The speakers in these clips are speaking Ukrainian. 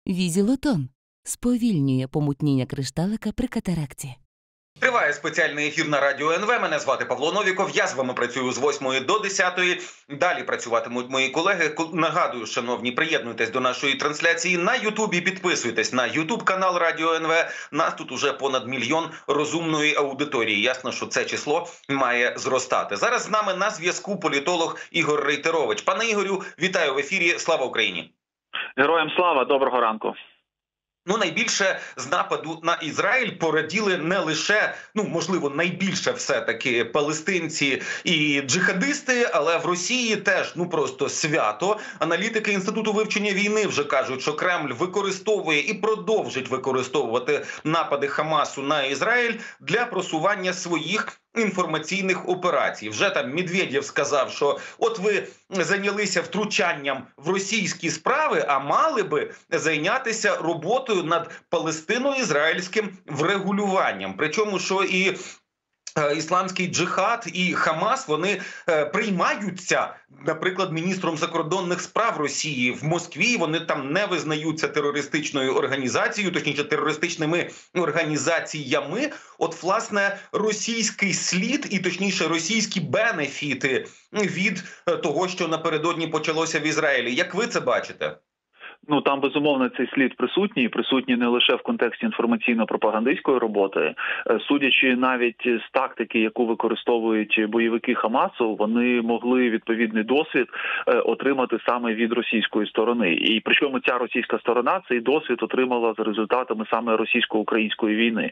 Візілотон сповільнює помутніння кришталика при катаракті. Триває спеціальний ефір на Радіо НВ. Мене звати Павло Новіков. Я з вами працюю з 8 до 10. Далі працюватимуть мої колеги. Нагадую, шановні, приєднуйтесь до нашої трансляції на Ютубі. Підписуйтесь на Ютуб-канал Радіо НВ. Нас тут уже понад 1 мільйон розумної аудиторії. Ясно, що це число має зростати. Зараз з нами на зв'язку політолог Ігор Рейтерович. Пане Ігорю, вітаю в ефірі. Слава Україні! Героям слава, доброго ранку. Найбільше з нападу на Ізраїль пораділи не лише, можливо, найбільше все-таки палестинці і джихадисти, але в Росії теж, просто свято. Аналітики Інституту вивчення війни вже кажуть, що Кремль використовує і продовжить використовувати напади Хамасу на Ізраїль для просування своїх інформаційних операцій. Вже там Медведєв сказав, що от ви зайнялися втручанням в російські справи, а мали би зайнятися роботою над палестино-ізраїльським врегулюванням. Причому, що і ісламський джихад, і Хамас, вони приймаються, наприклад, міністром закордонних справ Росії в Москві. Вони там не визнаються терористичною організацією, точніше терористичними організаціями. От, власне, російський слід і, точніше, російські бенефіти від того, що напередодні почалося в Ізраїлі. Як ви це бачите? Там, безумовно, цей слід присутній не лише в контексті інформаційно-пропагандистської роботи. Судячи навіть з тактики, яку використовують бойовики Хамасу, вони могли відповідний досвід отримати саме від російської сторони. І причому ця російська сторона цей досвід отримала за результатами саме російсько-української війни.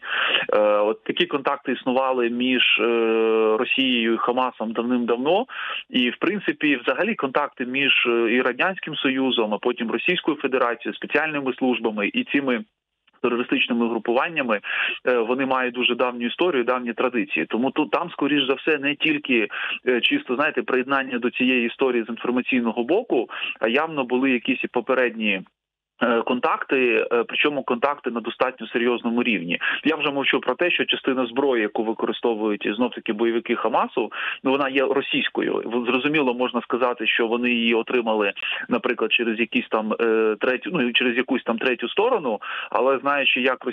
От такі контакти існували між Росією і Хамасом давним-давно. І, в принципі, взагалі контакти між і Радянським Союзом, а потім Російською Федерацією, спеціальними службами і цими терористичними групуваннями, вони мають дуже давню історію, давні традиції. Тому там, скоріш за все, не тільки чисто, приєднання до цієї історії з інформаційного боку, а явно були якісь і попередні контакти, причому контакти на достатньо серйозному рівні. Я вже мовчу про те, що частина зброї, яку використовують знов-таки бойовики Хамасу, вона є російською. Зрозуміло, можна сказати, що вони її отримали, наприклад, через якісь там через якусь там третю сторону, але знаючи, як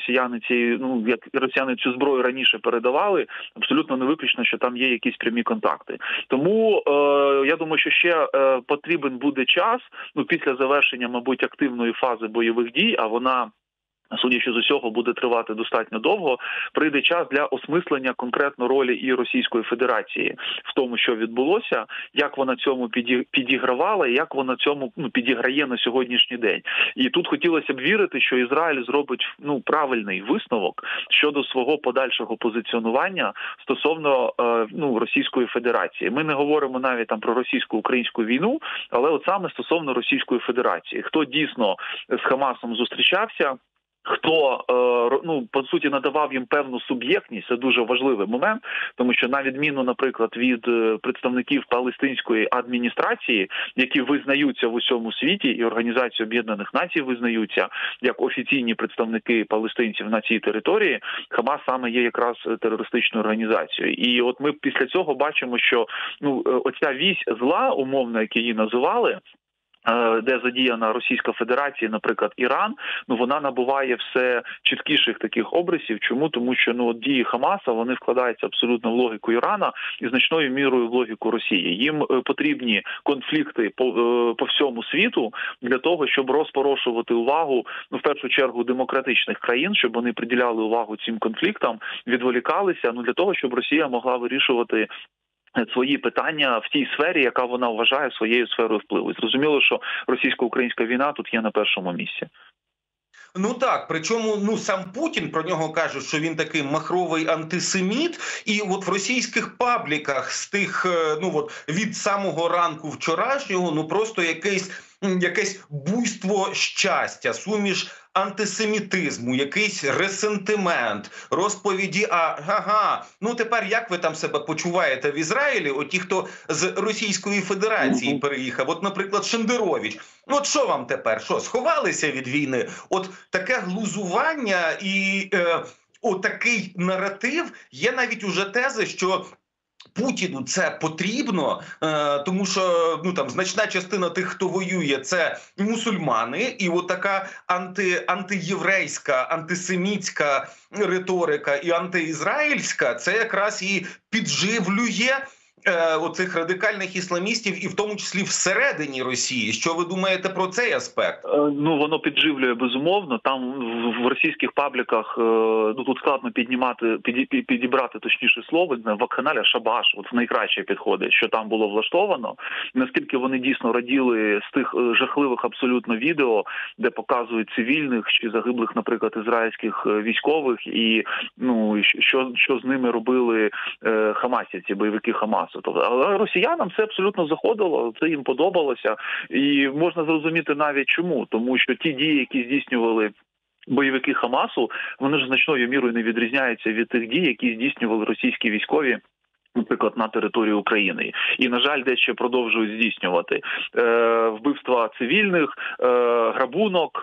росіяни цю зброю раніше передавали, абсолютно не виключно, що там є якісь прямі контакти. Тому я думаю, що ще потрібен буде час, після завершення, мабуть, активної фази бойових дій, а вона, судячи з усього, буде тривати достатньо довго, прийде час для осмислення конкретно ролі і Російської Федерації в тому, що відбулося, як вона цьому підігравала і як вона цьому підіграє на сьогоднішній день. І тут хотілося б вірити, що Ізраїль зробить правильний висновок щодо свого подальшого позиціонування стосовно Російської Федерації. Ми не говоримо навіть там про російсько-українську війну, але от саме стосовно Російської Федерації. Хто дійсно з Хамасом зустрічався, хто, по суті, надавав їм певну суб'єктність, це дуже важливий момент, тому що на відміну, наприклад, від представників палестинської адміністрації, які визнаються в усьому світі, і Організація Об'єднаних Націй визнаються як офіційні представники палестинців на цій території, Хамас саме є якраз терористичною організацією. І от ми після цього бачимо, що оця вісь зла, умовно, як її називали, де задіяна Російська Федерація, наприклад, Іран, вона набуває все чіткіших таких обрисів. Чому? Тому що дії Хамаса, вони вкладаються абсолютно в логіку Ірана і значною мірою в логіку Росії. Їм потрібні конфлікти по всьому світу для того, щоб розпорошувати увагу, в першу чергу, демократичних країн, щоб вони приділяли увагу цим конфліктам, відволікалися, для того, щоб Росія могла вирішувати свої питання в тій сфері, яка вона вважає своєю сферою впливу. І зрозуміло, що російсько-українська війна тут є на першому місці. Так, причому сам Путін про нього каже, що він такий махровий антисеміт, і от в російських пабліках з тих, від самого ранку вчорашнього, просто якесь буйство щастя, суміш антисемітизму, якийсь ресентимент, розповіді, тепер як ви там себе почуваєте в Ізраїлі, ті, хто з Російської Федерації переїхав, от, наприклад, Шендерович, що вам тепер, сховалися від війни? От таке глузування і отакий наратив, є навіть уже тези, що Путіну це потрібно, тому що значна частина тих, хто воює, це мусульмани, і от така антиєврейська, антисемітська риторика і антиізраїльська, це якраз і підживлює оцих радикальних ісламістів, і в тому числі всередині Росії. Що ви думаєте про цей аспект? Воно підживлює, безумовно. Там в російських пабліках тут складно підібрати точніше слово. Вакханалія, шабаш, от найкраще підходить, що там було влаштовано. Наскільки вони дійсно раділи з тих жахливих абсолютно відео, де показують цивільних чи загиблих, наприклад, ізраїльських військових, і що з ними робили хамасівці, бойовики Хамасу. Але росіянам це абсолютно заходило, це їм подобалося. І можна зрозуміти навіть чому. Тому що ті дії, які здійснювали бойовики Хамасу, вони ж значною мірою не відрізняються від тих дій, які здійснювали російські військові, наприклад, на території України. І, на жаль, дещо продовжують здійснювати вбивства цивільних, грабунок,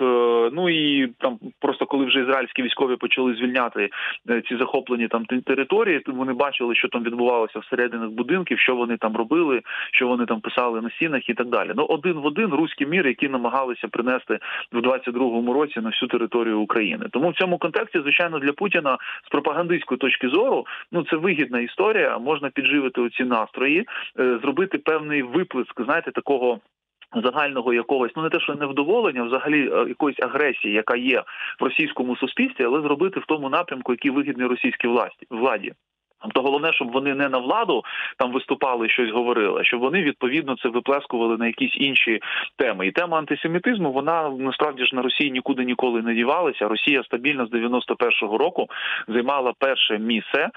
і там просто коли вже ізраїльські військові почали звільняти ці захоплені там території, вони бачили, що там відбувалося всередині будинків, що вони там робили, що вони там писали на стінах і так далі. Один в один руський мір, який намагалися принести в 22-му році на всю територію України. Тому в цьому контексті, звичайно, для Путіна з пропагандистської точки зору, це вигідна історія, можна підживити оці настрої, зробити певний виплеск, знаєте, такого загального якогось, не те, що невдоволення, взагалі якоїсь агресії, яка є в російському суспільстві, але зробити в тому напрямку, який вигідний російській владі. Тобто головне, щоб вони не на владу там виступали, щось говорили, а щоб вони, відповідно, це виплескували на якісь інші теми. І тема антисемітизму, вона, насправді ж, на Росії нікуди ніколи не дівалася. Росія стабільно з 91-го року займала перше місце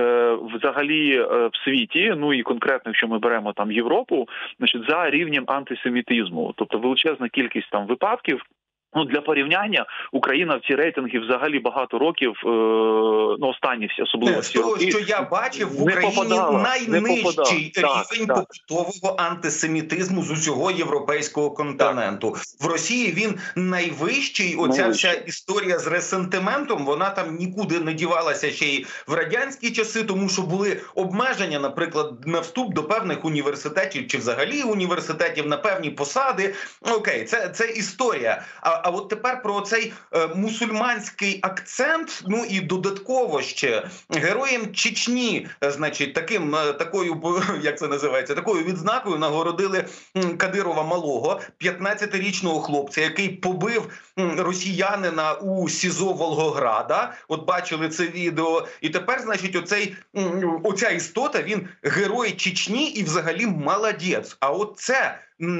взагалі в світі, і конкретно, якщо ми беремо там Європу, за рівнем антисемітизму. Тобто величезна кількість там випадків. Для порівняння, Україна в ці рейтинги взагалі багато років, останні всі, особливо з того, що я бачив, в Україні найнижчий рівень побутового антисемітизму з усього європейського континенту. В Росії він найвищий. Оця вся історія з ресентиментом, вона там нікуди не дівалася ще й в радянські часи, тому що були обмеження, наприклад, на вступ до певних університетів чи взагалі університетів на певні посади. Окей, це історія. А от тепер про цей мусульманський акцент, і додатково ще героєм Чечні, значить, такою, як це називається, такою відзнакою нагородили Кадирова малого, 15-річного хлопця, який побив росіянина у СІЗО Волгограда. От бачили це відео. І тепер, значить, оця істота, він герой Чечні і взагалі молодець. А от це,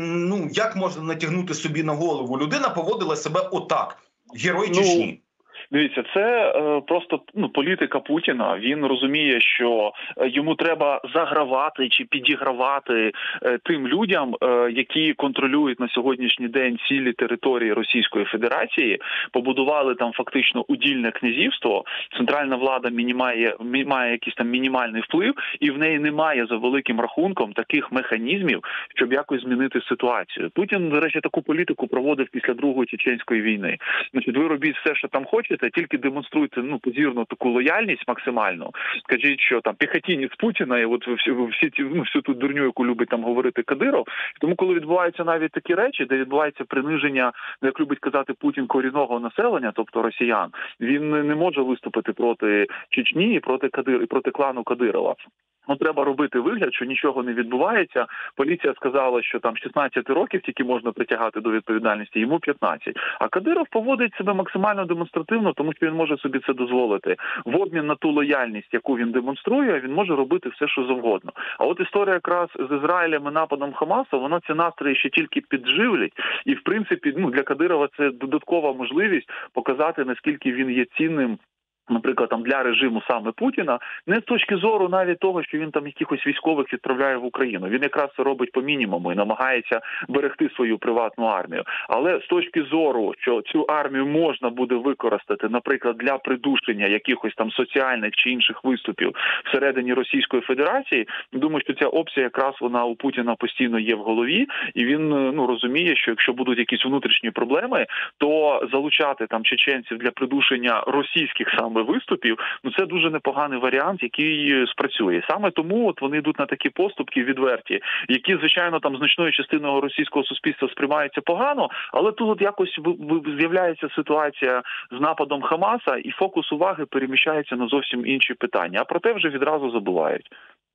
як можна натягнути собі на голову? Людина поводила себе отак. Герой Чечні. Дивіться, це просто політика Путіна. Він розуміє, що йому треба загравати чи підігравати тим людям, які контролюють на сьогоднішній день цілі території Російської Федерації, побудували там фактично удільне князівство, центральна влада має якийсь там мінімальний вплив, і в неї немає за великим рахунком таких механізмів, щоб якось змінити ситуацію. Путін, до речі, таку політику проводив після Другої Чеченської війни. Значить, ви робіть все, що там хочете, тільки демонструйте позірну таку лояльність максимальну. Скажіть, що там піхотінець Путіна, і от всю ту дурню, яку любить там говорити Кадиров. Тому коли відбуваються навіть такі речі, де відбувається приниження, як любить казати Путін, корінного населення, тобто росіян, він не може виступити проти Чечні і проти клану Кадирова. Треба робити вигляд, що нічого не відбувається. Поліція сказала, що там 16 років тільки можна притягати до відповідальності, йому 15. А Кадиров поводить себе максимально демонстративно, тому що він може собі це дозволити. В обмін на ту лояльність, яку він демонструє, він може робити все, що завгодно. А от історія якраз з Ізраїлем і нападом Хамасу, вона ці настрої ще тільки підживлять. І, в принципі, для Кадирова це додаткова можливість показати, наскільки він є цінним, наприклад, там для режиму саме Путіна, не з точки зору навіть того, що він там якихось військових відправляє в Україну. Він якраз це робить по мінімуму і намагається берегти свою приватну армію. Але з точки зору, що цю армію можна буде використати, наприклад, для придушення якихось там соціальних чи інших виступів всередині Російської Федерації, думаю, що ця опція якраз вона у Путіна постійно є в голові, і він розуміє, що якщо будуть якісь внутрішні проблеми, то залучати там чеченців для придушення російських саме форми виступів, ну це дуже непоганий варіант, який спрацює. Саме тому от вони йдуть на такі поступки відверті, які, звичайно, там значною частиною російського суспільства сприймаються погано, але тут от якось з'являється ситуація з нападом Хамаса, і фокус уваги переміщається на зовсім інші питання, а про те вже відразу забувають.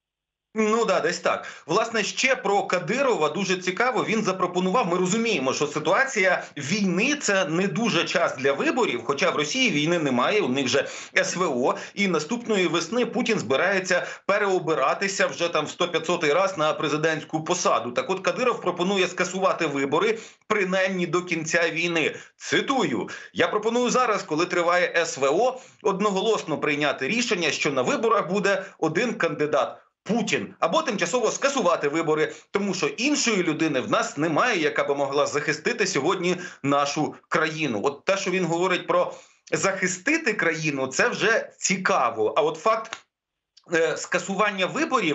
Ну да, десь так. Власне, ще про Кадирова дуже цікаво. Він запропонував. Ми розуміємо, що ситуація війни – це не дуже час для виборів. Хоча в Росії війни немає, у них же СВО. І наступної весни Путін збирається переобиратися вже там в 100-500 раз на президентську посаду. Так от Кадиров пропонує скасувати вибори принаймні до кінця війни. Цитую: "Я пропоную зараз, коли триває СВО, одноголосно прийняти рішення, що на виборах буде один кандидат – Путін, або тимчасово скасувати вибори, тому що іншої людини в нас немає, яка би могла захистити сьогодні нашу країну". От те, що він говорить про захистити країну, це вже цікаво. А от факт скасування виборів,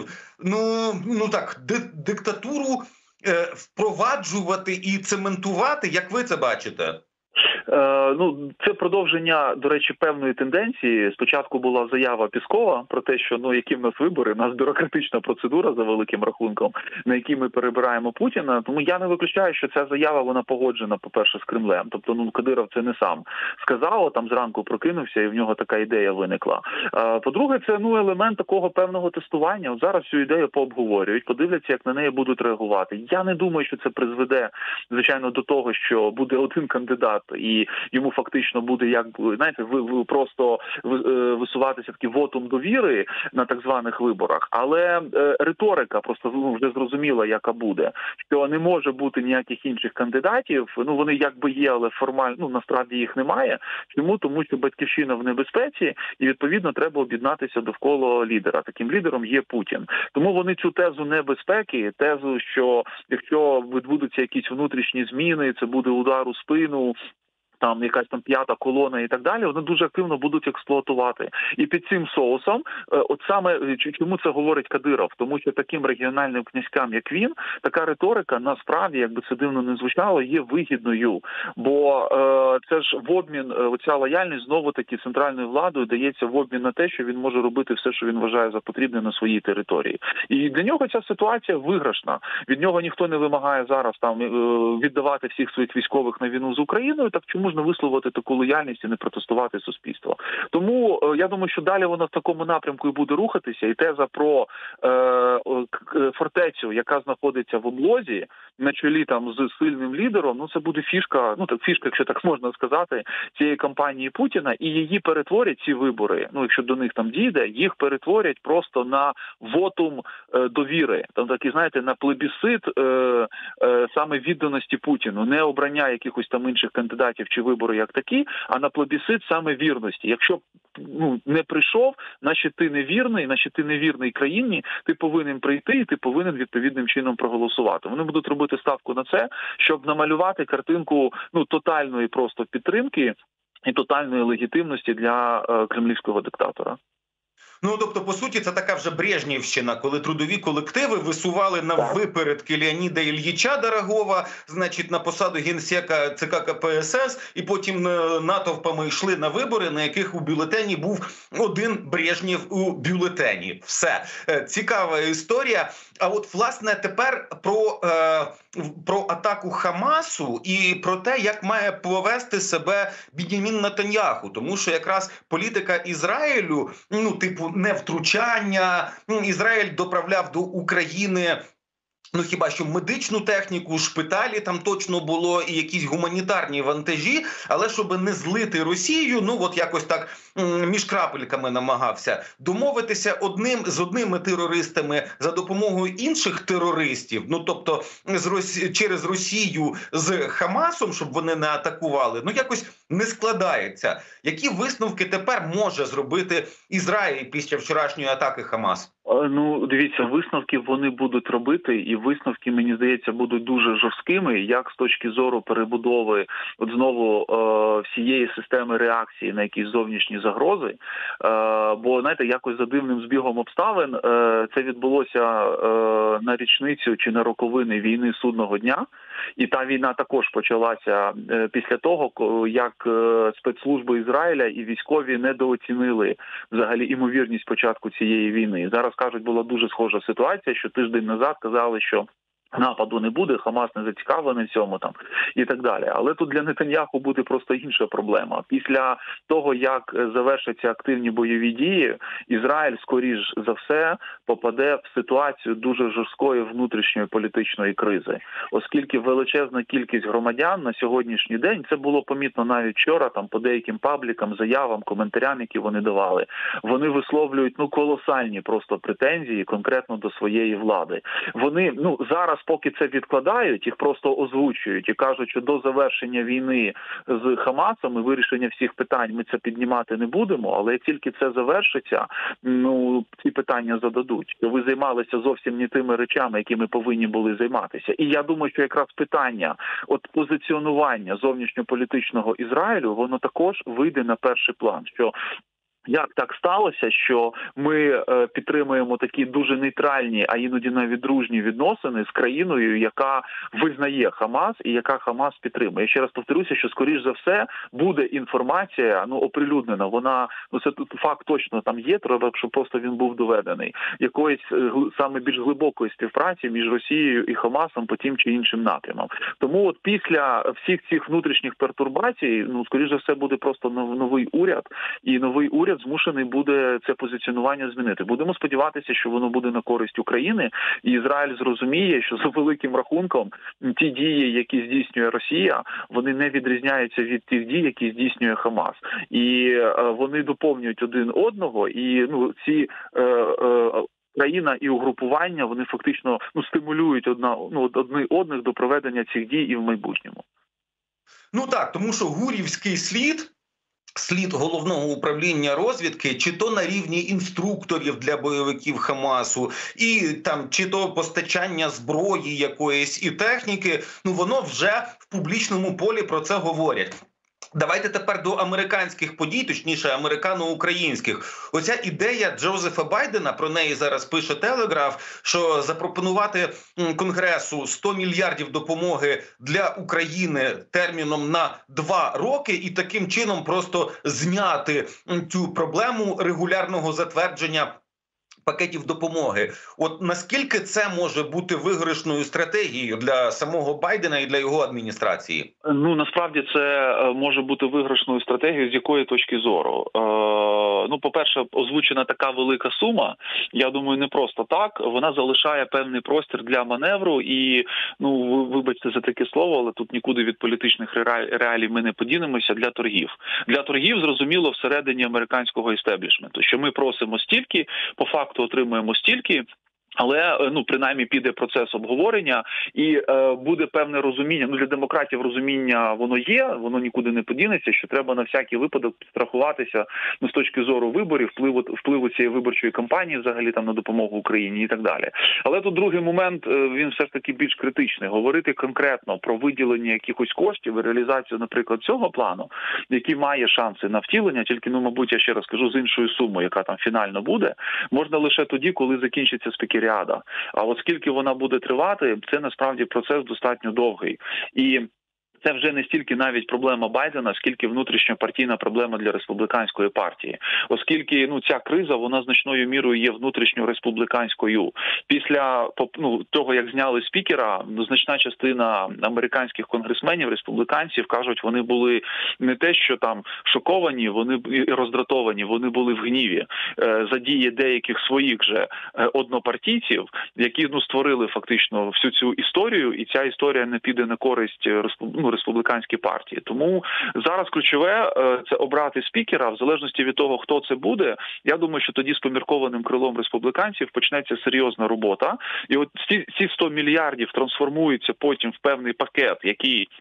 ну так, диктатуру впроваджувати і цементувати, як ви це бачите? Ну, це продовження, до речі, певної тенденції. Спочатку була заява Піскова про те, що які в нас вибори, в нас бюрократична процедура за великим рахунком, на якій ми перебираємо Путіна. Тому я не виключаю, що ця заява, вона погоджена, по-перше, з Кремлем. Тобто, Кадиров це не сам сказав, там зранку прокинувся і в нього така ідея виникла. По-друге, це елемент такого певного тестування. От зараз цю ідею пообговорюють, подивляться, як на неї будуть реагувати. Я не думаю, що це призведе, звичайно, до того, що буде один кандидат і йому фактично буде, знаєте, просто висуватися такий вотум довіри на так званих виборах. Але риторика просто вже зрозуміла, яка буде. Що не може бути ніяких інших кандидатів. Вони якби є, але формально, насправді їх немає. Чому? Тому що Батьківщина в небезпеці і, відповідно, треба об'єднатися довкола лідера. Таким лідером є Путін. Тому вони цю тезу небезпеки, тезу, що якщо відбудуться якісь внутрішні зміни, це буде удар у спину, там якась там п'ята колона і так далі, вони дуже активно будуть експлуатувати. І під цим соусом, от саме чому це говорить Кадиров? Тому що таким регіональним князькам, як він, така риторика, насправді, якби це дивно не звучало, є вигідною. Бо це ж в обмін, оця лояльність знову-таки центральною владою дається в обмін на те, що він може робити все, що він вважає за потрібне на своїй території. І для нього ця ситуація виграшна. Від нього ніхто не вимагає зараз там віддавати всіх своїх військових на війну з Україною, так чому ж не висловити таку лояльність і не протестувати суспільство? Тому я думаю, що далі воно в такому напрямку і буде рухатися, і теза про фортецю, яка знаходиться в облозі, на чолі там з сильним лідером, це буде фішка, фішка, якщо так можна сказати, цієї кампанії Путіна, і її перетворять, ці вибори, якщо до них там дійде, їх перетворять просто на вотум довіри. Там такий, знаєте, на плебісцит саме відданості Путіну, не обрання якихось там інших кандидатів чи вибори як такі, а на плебісцит саме вірності. Якщо не прийшов, значить ти невірний, значить ти невірний країні, ти повинен прийти і ти повинен відповідним чином проголосувати. Вони будуть робити ставку на це, щоб намалювати картинку тотальної просто підтримки і тотальної легітимності для кремлівського диктатора. Тобто, по суті, це така вже Брежнівщина, коли трудові колективи висували на випередки Леоніда Ільїча Дорогова, значить, на посаду генсека ЦК КПСС, і потім натовпами йшли на вибори, на яких у бюлетені був один Брежнєв у бюлетені. Все. Цікава історія. А от, власне, тепер про атаку Хамасу і про те, як має повести себе Бен'ямін Нетаньяху. Тому що якраз політика Ізраїлю, невтручання, Ізраїль доправляв до України хіба що медичну техніку, шпиталі там точно було і якісь гуманітарні вантажі, але щоб не злити Росію, якось так між крапельками намагався домовитися з одними терористами за допомогою інших терористів, тобто через Росію з Хамасом, щоб вони не атакували, якось не складається. Які висновки тепер може зробити Ізраїль після вчорашньої атаки Хамас? Дивіться, висновки вони будуть робити, і висновки, мені здається, будуть дуже жорсткими, як з точки зору перебудови знову всієї системи реакції на якісь зовнішні загрози. Бо, знаєте, якось за дивним збігом обставин це відбулося на річницю чи на роковини війни Судного дня. І та війна також почалася після того, як спецслужби Ізраїля і військові недооцінили взагалі імовірність початку цієї війни. Зараз, кажуть, була дуже схожа ситуація, що тиждень назад казали, що нападу не буде, Хамас не зацікавлений в цьому там і так далі. Але тут для Нетаньяху буде просто інша проблема. Після того, як завершаться активні бойові дії, Ізраїль, скоріш за все, попаде в ситуацію дуже жорсткої внутрішньої політичної кризи. Оскільки величезна кількість громадян на сьогоднішній день, це було помітно навіть вчора, там по деяким паблікам, заявам, коментарям, які вони давали, вони висловлюють колосальні просто претензії конкретно до своєї влади. Вони, зараз поки це відкладають, їх просто озвучують і кажуть, що до завершення війни з Хамасом і вирішення всіх питань ми це піднімати не будемо, але як тільки це завершиться, ці питання зададуть. Ви займалися зовсім не тими речами, якими повинні були займатися. І я думаю, що якраз питання позиціонування зовнішньополітичного Ізраїлю, воно також вийде на перший план, що як так сталося, що ми підтримуємо такі дуже нейтральні, а іноді навіть дружні відносини з країною, яка визнає Хамас і яка Хамас підтримує. Я ще раз повторюся, що скоріш за все буде інформація, оприлюднена. Вона, це факт точно там є, треба, щоб просто він був доведений. Якоїсь саме більш глибокої співпраці між Росією і Хамасом по тим чи іншим напрямам. Тому після всіх цих внутрішніх пертурбацій, скоріш за все буде просто новий уряд, і новий уряд змушений буде це позиціонування змінити. Будемо сподіватися, що воно буде на користь України, і Ізраїль зрозуміє, що за великим рахунком ті дії, які здійснює Росія, вони не відрізняються від тих дій, які здійснює Хамас. І вони доповнюють один одного, і ці країна і угрупування, вони фактично стимулюють одне одних до проведення цих дій і в майбутньому. Так, тому що гурівський слід головного управління розвідки, чи то на рівні інструкторів для бойовиків Хамасу, і там чи то постачання зброї якоїсь і техніки, воно вже в публічному полі про це говорять. Давайте тепер до американських подій, точніше, американо-українських. Оця ідея Джозефа Байдена, про неї зараз пише Телеграф, що запропонувати Конгресу 100 мільярдів допомоги для України терміном на 2 роки і таким чином просто зняти цю проблему регулярного затвердження пакетів допомоги. Наскільки це може бути виграшною стратегією для самого Байдена і для його адміністрації? Насправді це може бути виграшною стратегією з якої точки зору? По-перше, озвучена така велика сума, я думаю, не просто так. Вона залишає певний простір для маневру і, вибачте за таке слово, але тут нікуди від політичних реалій ми не подінемося, для торгів. Для торгів, зрозуміло, всередині американського істеблішменту, що ми просимо стільки, по факту отримуємо стільки, але, принаймні, піде процес обговорення і буде певне розуміння. Для демократів розуміння воно є, воно нікуди не подінеться, що треба на всякий випадок підстрахуватися з точки зору виборів, впливу цієї виборчої кампанії взагалі там на допомогу Україні і так далі. Але тут другий момент, він все ж таки більш критичний. Говорити конкретно про виділення якихось коштів і реалізацію, наприклад, цього плану, який має шанси на втілення, тільки, мабуть, я ще раз кажу, з іншою сумою, яка там фінально буде, можна лише тоді, коли закінчиться спікеріада. А оскільки вона буде тривати, це насправді процес достатньо довгий. І це вже не стільки навіть проблема Байдена, скільки внутрішньопартійна проблема для республіканської партії. Оскільки ця криза, вона значною мірою є внутрішньореспубліканською. Після того, як зняли спікера, значна частина американських конгресменів, республіканців, кажуть, вони були не те, що там шоковані, вони і роздратовані, вони були в гніві за дії деяких своїх же однопартійців, які створили фактично всю цю історію, і ця історія не піде на користь республіканській партії. Тому зараз ключове – це обрати спікера, в залежності від того, хто це буде. Я думаю, що тоді з поміркованим крилом республіканців почнеться серйозна робота. І ці 100 мільярдів трансформуються потім в певний пакет, який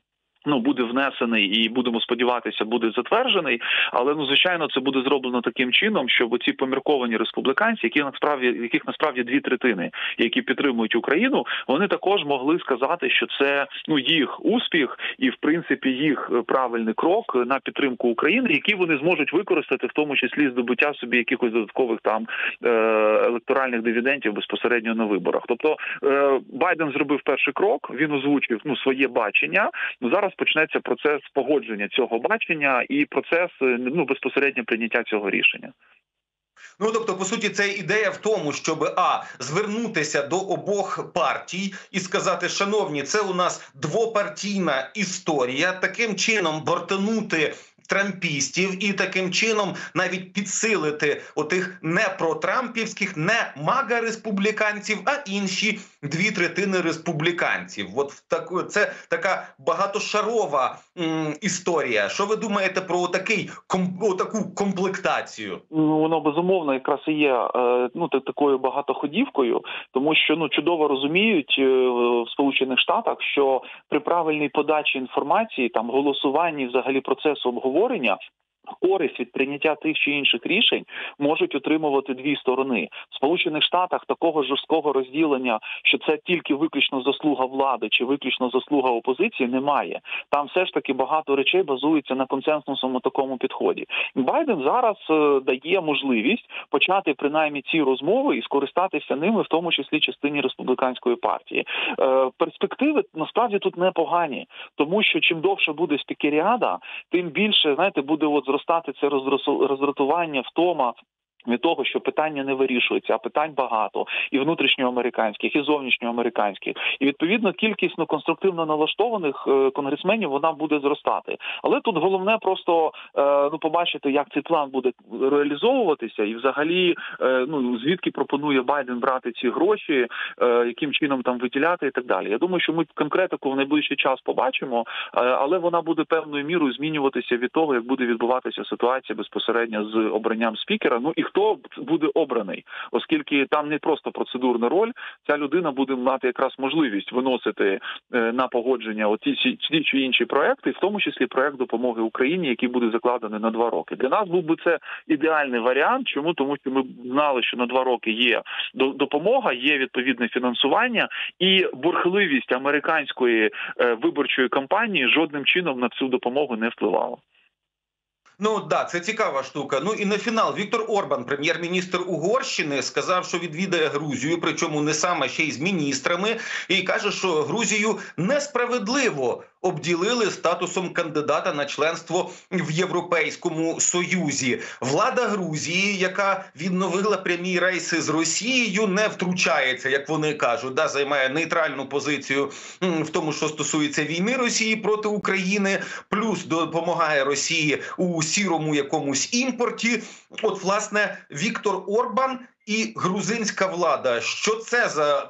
буде внесений і, будемо сподіватися, буде затверджений, але, звичайно, це буде зроблено таким чином, щоб ці помірковані республіканці, яких насправді 2/3, які підтримують Україну, вони також могли сказати, що це їх успіх і, в принципі, їх правильний крок на підтримку України, який вони зможуть використати, в тому числі здобуття собі якихось додаткових там електоральних дивідендів безпосередньо на виборах. Тобто Байден зробив перший крок, він озвучив своє бачення. Зараз почнеться процес погодження цього бачення і процес безпосередньо прийняття цього рішення. Тобто, по суті, це ідея в тому, щоб звернутися до обох партій і сказати: шановні, це у нас двопартійна історія, таким чином бортанути трампістів і таким чином навіть підсилити отих не протрампівських, не мага-республіканців, а інші 2/3 республіканців. Це така багатошарова історія. Що ви думаєте про таку комплектацію? Воно, безумовно, якраз і є такою багатоходівкою, тому що чудово розуміють в Сполучених Штатах, що при правильній подачі інформації, голосуванні, взагалі процесу обговорення, користь від прийняття тих чи інших рішень можуть отримувати дві сторони. В Сполучених Штатах такого жорсткого розділення, що це тільки виключно заслуга влади чи виключно заслуга опозиції, немає. Там все ж таки багато речей базується на консенсусному такому підході. Байден зараз дає можливість почати принаймні ці розмови і скористатися ними, в тому числі частині республіканської партії. Перспективи насправді тут непогані, тому що чим довше буде спікеріада, тим більше, буде зростати це роздратування, втома від того, що питання не вирішується, а питань багато, і внутрішньоамериканських, і зовнішньоамериканських. І, відповідно, кількість конструктивно налаштованих конгресменів, вона буде зростати. Але тут головне просто побачити, як цей план буде реалізовуватися, і взагалі, звідки пропонує Байден брати ці гроші, яким чином там виділяти і так далі. Я думаю, що ми конкретику в найближчий час побачимо, але вона буде певною мірою змінюватися від того, як буде відбуватися ситуація безпосередньо з обранням спікера. І хто буде обраний, оскільки там не просто процедурна роль, ця людина буде мати якраз можливість виносити на погодження ті чи інші проекти, в тому числі проект допомоги Україні, який буде закладений на 2 роки. Для нас був би це ідеальний варіант. Чому? Тому що ми знали, що на 2 роки є допомога, є відповідне фінансування, і бурхливість американської виборчої кампанії жодним чином на цю допомогу не впливала. Це цікава штука. І на фінал Віктор Орбан, прем'єр-міністр Угорщини, сказав, що відвідає Грузію, причому не сам, а ще й з міністрами, і каже, що Грузію несправедливо обділили статусом кандидата на членство в Європейському Союзі. Влада Грузії, яка відновила прямі рейси з Росією, не втручається, як вони кажуть, займає нейтральну позицію в тому, що стосується війни Росії проти України, плюс допомагає Росії у сірому якомусь імпорті. Власне, Віктор Орбан і грузинська влада. Що це за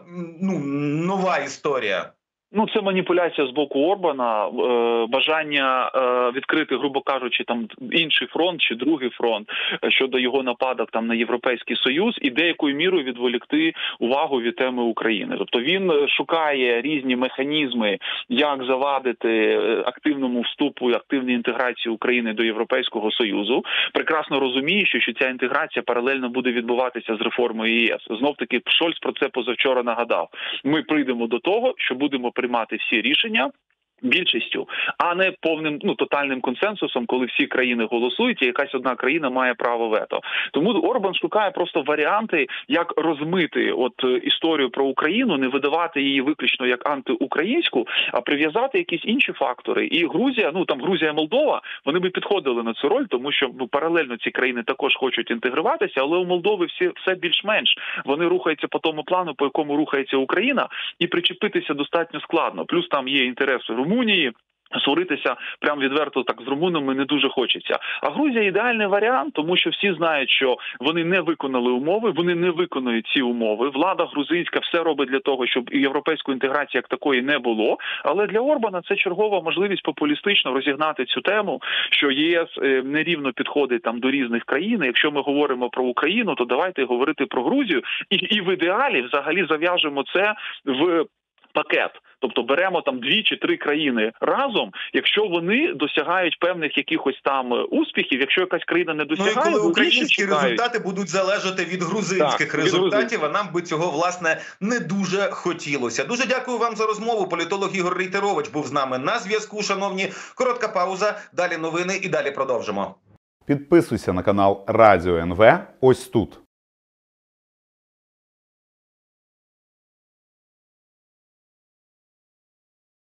нова історія? Це маніпуляція з боку Орбана, бажання відкрити, грубо кажучи, інший фронт чи другий фронт щодо його нападок на Європейський Союз і деякою мірою відволікти увагу від теми України. Тобто він шукає різні механізми, як завадити активному вступу і активній інтеграції України до Європейського Союзу, прекрасно розуміючи, що ця інтеграція паралельно буде відбуватися з реформою ЄС. Знов-таки Шольц про це позавчора нагадав. Ми прийдемо до того, що будемо приймати всі рішення більшістю, а не повним тотальним консенсусом, коли всі країни голосують, і якась одна країна має право вето. Тому Орбан шукає просто варіанти, як розмити історію про Україну, не видавати її виключно як антиукраїнську, а прив'язати якісь інші фактори. І Грузія, Грузія і Молдова, вони би підходили на цю роль, тому що паралельно ці країни також хочуть інтегруватися, але у Молдови все більш-менш. Вони рухаються по тому плану, по якому рухається Україна, і причепитися достатньо складно. Плюс там є інтереси Румунії, сваритися прям відверто з румунами не дуже хочеться. А Грузія – ідеальний варіант, тому що всі знають, що вони не виконали умови, вони не виконують ці умови. Влада грузинська все робить для того, щоб європейської інтеграції як такої не було. Але для Орбана це чергова можливість популістично розігнати цю тему, що ЄС нерівно підходить до різних країн. Якщо ми говоримо про Україну, то давайте говорити про Грузію. І в ідеалі взагалі зав'яжемо це в пакет. Тобто беремо там 2 чи 3 країни разом, якщо вони досягають певних якихось там успіхів, якщо якась країна не досягає, ну і коли українські результати будуть залежати від грузинських результатів, а нам би цього, власне, не дуже хотілося. Дуже дякую вам за розмову. Політолог Ігор Рейтерович був з нами на зв'язку, шановні. Коротка пауза, далі новини і далі продовжимо. Підписуйся на канал Радіо НВ ось тут.